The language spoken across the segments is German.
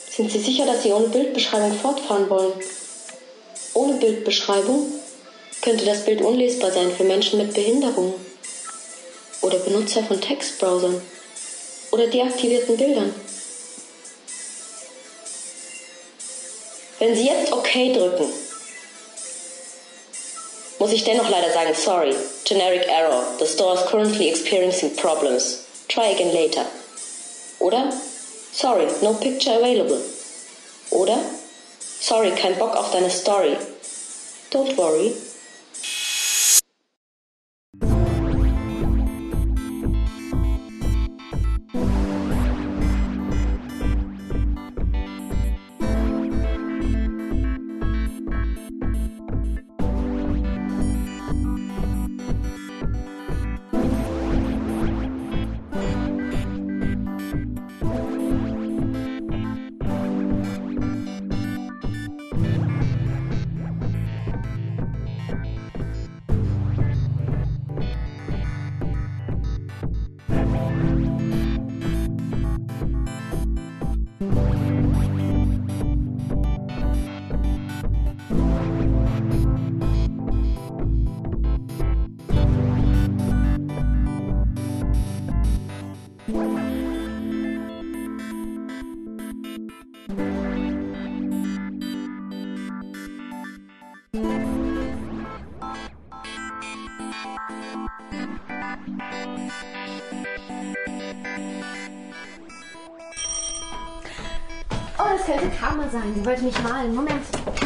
Sind Sie sicher, dass Sie ohne Bildbeschreibung fortfahren wollen? Ohne Bildbeschreibung könnte das Bild unlesbar sein für Menschen mit Behinderungen oder Benutzer von Textbrowsern oder deaktivierten Bildern. Wenn Sie jetzt OK drücken, muss ich dennoch leider sagen, sorry, generic error, the store is currently experiencing problems. Try again later. Oder, sorry, no picture available. Oder, sorry, kein Bock auf deine Story. Don't worry. Oh, das könnte Karma sein. Sie wollte mich malen. Moment.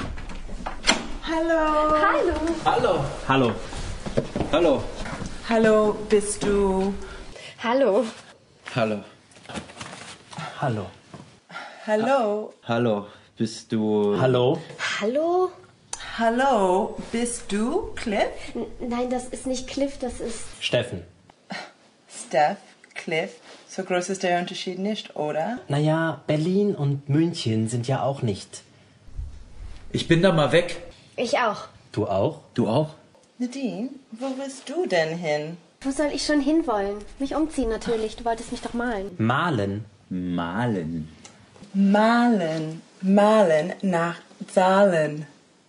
Hallo. Hallo. Hallo. Hallo. Hallo. Hallo, bist du... Hallo. Hallo. Hallo. Hallo. Hallo. Bist du... Hallo? Hallo? Hallo, bist du Cliff? Nein, das ist nicht Cliff, das ist... Steffen. Steph, Cliff. So groß ist der Unterschied nicht, oder? Naja, Berlin und München sind ja auch nicht. Ich bin da mal weg. Ich auch. Du auch? Du auch? Nadine, wo willst du denn hin? Wo soll ich schon hinwollen? Mich umziehen natürlich. Du wolltest mich doch malen. Malen. Malen. Malen. Malen nach Zahlen.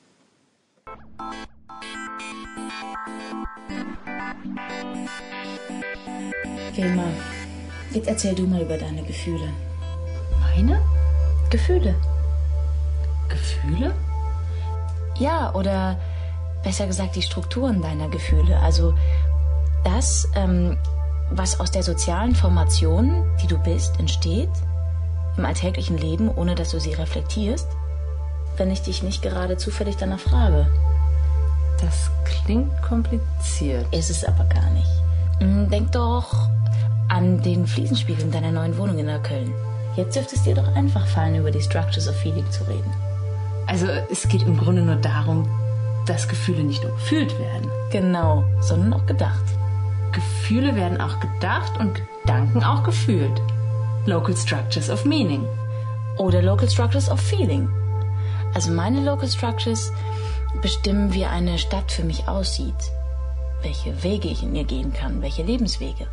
Vilma, jetzt erzähl du mal über deine Gefühle. Meine? Gefühle. Gefühle? Ja, oder besser gesagt die Strukturen deiner Gefühle. Also das, was aus der sozialen Formation, die du bist, entsteht, im alltäglichen Leben, ohne dass du sie reflektierst, wenn ich dich nicht gerade zufällig danach frage. Das klingt kompliziert. Ist es aber gar nicht. Denk doch an den Fliesenspiegel in deiner neuen Wohnung in Neukölln. Jetzt dürfte es dir doch einfach fallen, über die Structures of Feeling zu reden. Also es geht im Grunde nur darum, dass Gefühle nicht nur gefühlt werden. Genau, sondern auch gedacht. Gefühle werden auch gedacht und Gedanken auch gefühlt. Local Structures of Meaning. Oder Local Structures of Feeling. Also meine Local Structures bestimmen, wie eine Stadt für mich aussieht. Welche Wege ich in ihr gehen kann, welche Lebenswege.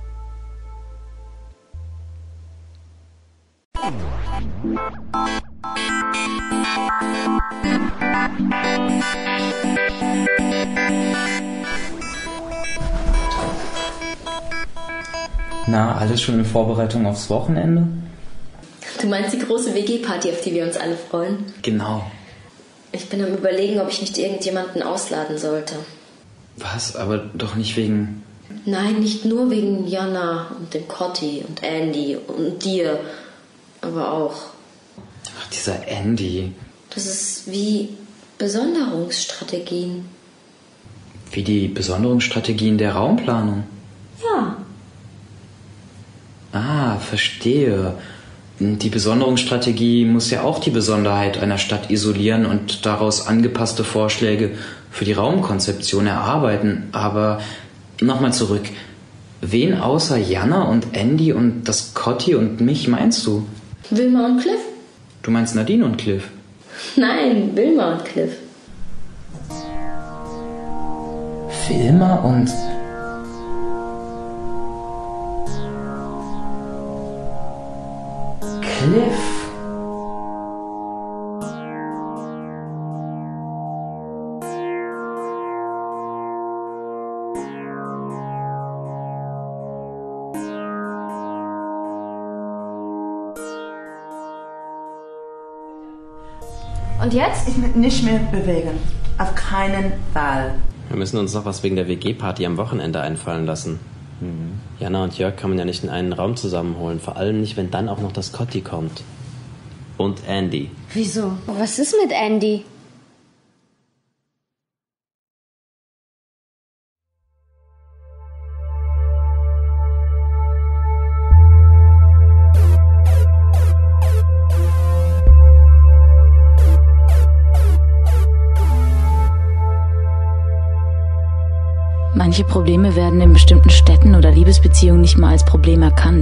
Na, alles schon in Vorbereitung aufs Wochenende? Du meinst die große WG-Party, auf die wir uns alle freuen? Genau. Ich bin am Überlegen, ob ich nicht irgendjemanden ausladen sollte. Was? Aber doch nicht wegen... Nein, nicht nur wegen Jana und dem Cotti und Andy und dir, aber auch... Ach, dieser Andy. Das ist wie Besonderungsstrategien. Wie die Besonderungsstrategien der Raumplanung. Ja. Ah, verstehe. Die Besonderungsstrategie muss ja auch die Besonderheit einer Stadt isolieren und daraus angepasste Vorschläge für die Raumkonzeption erarbeiten. Aber nochmal zurück. Wen außer Jana und Andy und das Cotti und mich meinst du? Vilma und Cliff? Du meinst Nadine und Cliff? Nein, Vilma und Cliff. Vilma und... Cliff. Und jetzt? Nicht mehr bewegen. Auf keinen Fall. Wir müssen uns noch was wegen der WG-Party am Wochenende einfallen lassen. Jana und Jörg kann man ja nicht in einen Raum zusammenholen. Vor allem nicht, wenn dann auch noch das Kotti kommt. Und Andy. Wieso? Was ist mit Andy? Manche Probleme werden in bestimmten Städten oder Liebesbeziehungen nicht mal als Problem erkannt.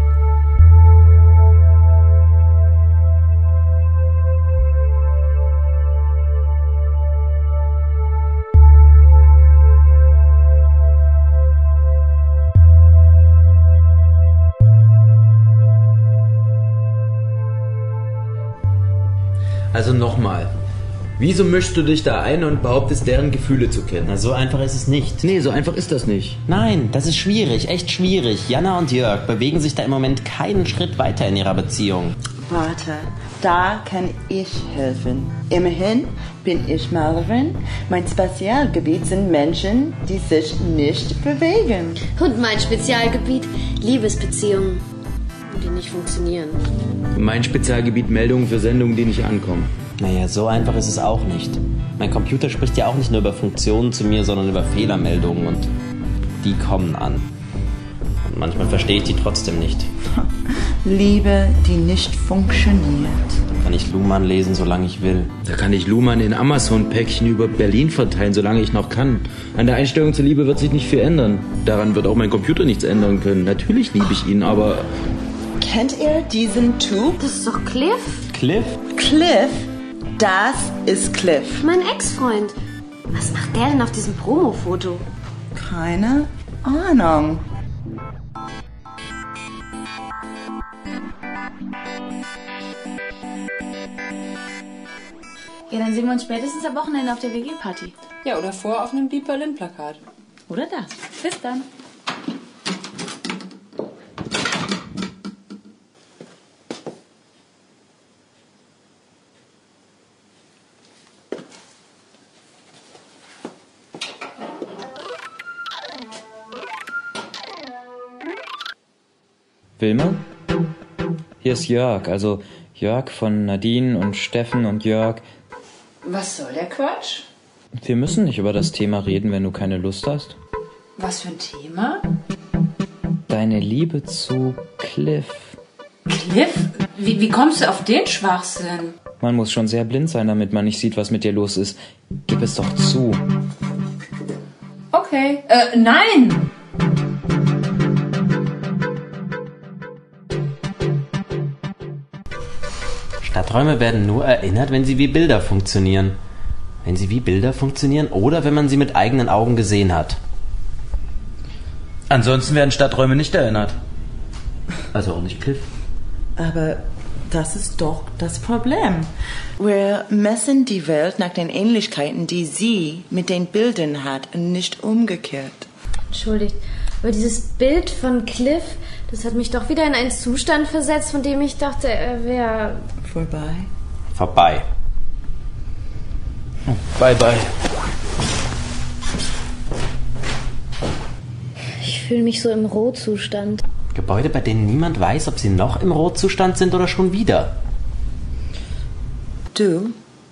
Also nochmal. Wieso mischst du dich da ein und behauptest, deren Gefühle zu kennen? Na, so einfach ist es nicht. Nee, so einfach ist das nicht. Nein, das ist schwierig, echt schwierig. Jana und Jörg bewegen sich da im Moment keinen Schritt weiter in ihrer Beziehung. Warte, da kann ich helfen. Immerhin bin ich Malerin. Mein Spezialgebiet sind Menschen, die sich nicht bewegen. Und mein Spezialgebiet, Liebesbeziehungen, die nicht funktionieren. Mein Spezialgebiet Meldungen für Sendungen, die nicht ankommen. Naja, so einfach ist es auch nicht. Mein Computer spricht ja auch nicht nur über Funktionen zu mir, sondern über Fehlermeldungen und die kommen an. Und manchmal verstehe ich die trotzdem nicht. Liebe, die nicht funktioniert. Da kann ich Luhmann lesen, solange ich will. Da kann ich Luhmann in Amazon-Päckchen über Berlin verteilen, solange ich noch kann. An der Einstellung zur Liebe wird sich nicht viel ändern. Daran wird auch mein Computer nichts ändern können. Natürlich liebe ich ihn, aber... Kennt ihr diesen Typ? Das ist doch Cliff. Cliff? Cliff? Das ist Cliff. Mein Ex-Freund. Was macht der denn auf diesem Promo-Foto? Keine Ahnung. Ja, dann sehen wir uns spätestens am Wochenende auf der WG-Party. Ja, oder vor auf einem Beat Berlin-Plakat. Oder das. Bis dann. Wilma? Hier ist Jörg, also Jörg von Nadine und Steffen und Jörg. Was soll der Quatsch? Wir müssen nicht über das Thema reden, wenn du keine Lust hast. Was für ein Thema? Deine Liebe zu Cliff. Cliff? Wie kommst du auf den Schwachsinn? Man muss schon sehr blind sein, damit man nicht sieht, was mit dir los ist. Gib es doch zu. Okay. Nein! Stadträume werden nur erinnert, wenn sie wie Bilder funktionieren. Wenn sie wie Bilder funktionieren oder wenn man sie mit eigenen Augen gesehen hat. Ansonsten werden Stadträume nicht erinnert. Also auch nicht Cliff. Aber das ist doch das Problem. Wir messen die Welt nach den Ähnlichkeiten, die sie mit den Bildern hat und nicht umgekehrt. Entschuldigt, aber dieses Bild von Cliff, das hat mich doch wieder in einen Zustand versetzt, von dem ich dachte, er wäre... Vorbei. Vorbei. Bye, bye. Ich fühle mich so im Rohzustand. Gebäude, bei denen niemand weiß, ob sie noch im Rotzustand sind oder schon wieder. Du,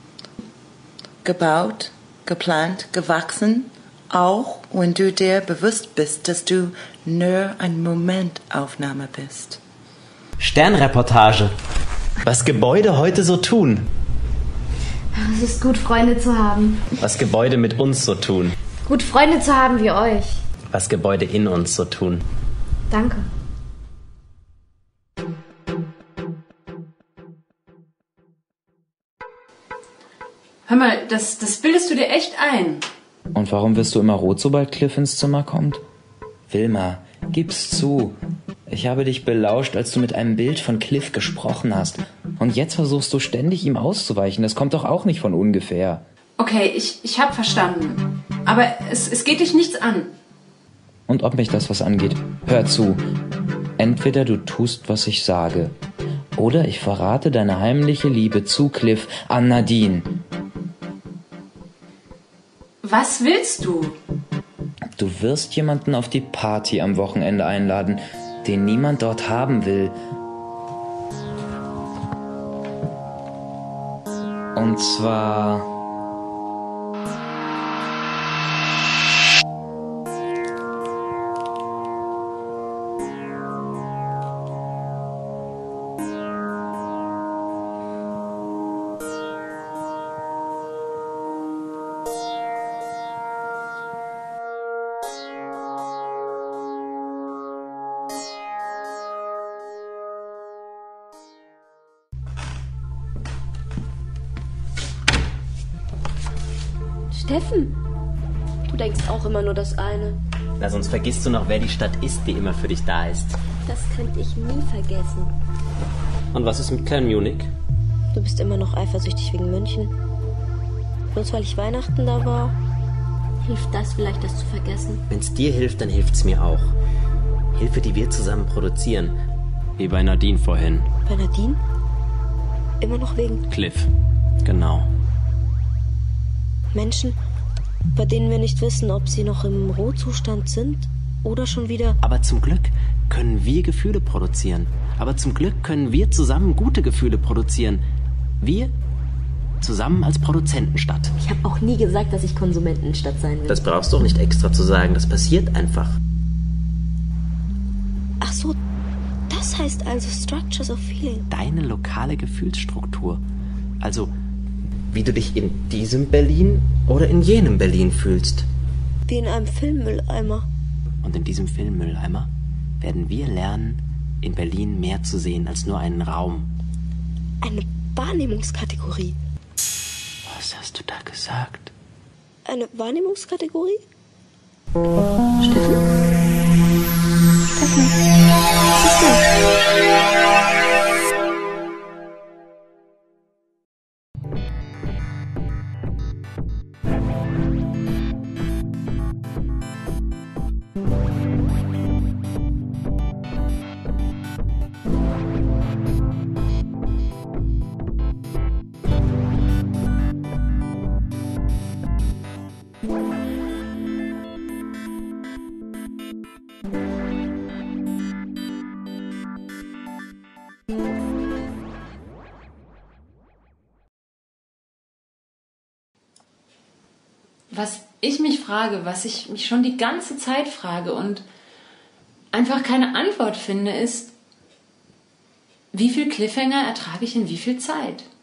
gebaut, geplant, gewachsen, auch wenn du dir bewusst bist, dass du nur ein Momentaufnahme bist. Sternreportage. Was Gebäude heute so tun. Es ist gut, Freunde zu haben. Was Gebäude mit uns so tun. Gut, Freunde zu haben wie euch. Was Gebäude in uns so tun. Danke. Hör mal, das bildest du dir echt ein. Und warum wirst du immer rot, sobald Cliff ins Zimmer kommt? Wilma, gib's zu. Ich habe dich belauscht, als du mit einem Bild von Cliff gesprochen hast. Und jetzt versuchst du ständig, ihm auszuweichen. Das kommt doch auch nicht von ungefähr. Okay, ich hab verstanden. Aber es geht dich nichts an. Und ob mich das was angeht, hör zu. Entweder du tust, was ich sage, Oder ich verrate deine heimliche Liebe zu Cliff an Nadine. Was willst du? Du wirst jemanden auf die Party am Wochenende einladen, den niemand dort haben will. Und zwar... Steffen, du denkst auch immer nur das eine. Na, sonst vergisst du noch, wer die Stadt ist, die immer für dich da ist. Das könnte ich nie vergessen. Und was ist mit Klein Munich? Du bist immer noch eifersüchtig wegen München. Bloß weil ich Weihnachten da war. Hilft das vielleicht, das zu vergessen? Wenn's dir hilft, dann hilft's mir auch. Hilfe, die wir zusammen produzieren. Wie bei Nadine vorhin. Bei Nadine? Immer noch wegen Cliff. Genau. Menschen, bei denen wir nicht wissen, ob sie noch im Rohzustand sind oder schon wieder... Aber zum Glück können wir Gefühle produzieren. Aber zum Glück können wir zusammen gute Gefühle produzieren. Wir zusammen als Produzentenstadt. Ich habe auch nie gesagt, dass ich Konsumentenstadt sein will. Das brauchst du auch nicht extra zu sagen. Das passiert einfach. Ach so, das heißt also Structures of Feeling. Deine lokale Gefühlsstruktur. Also, wie du dich in diesem Berlin oder in jenem Berlin fühlst. Wie in einem Filmmülleimer. Und in diesem Filmmülleimer werden wir lernen, in Berlin mehr zu sehen als nur einen Raum. Eine Wahrnehmungskategorie. Was hast du da gesagt? Eine Wahrnehmungskategorie? Steffen? Steffen? Was ist denn? Was ich mich frage, was ich mich schon die ganze Zeit frage und einfach keine Antwort finde, ist, wie viel Cliffhanger ertrage ich in wie viel Zeit?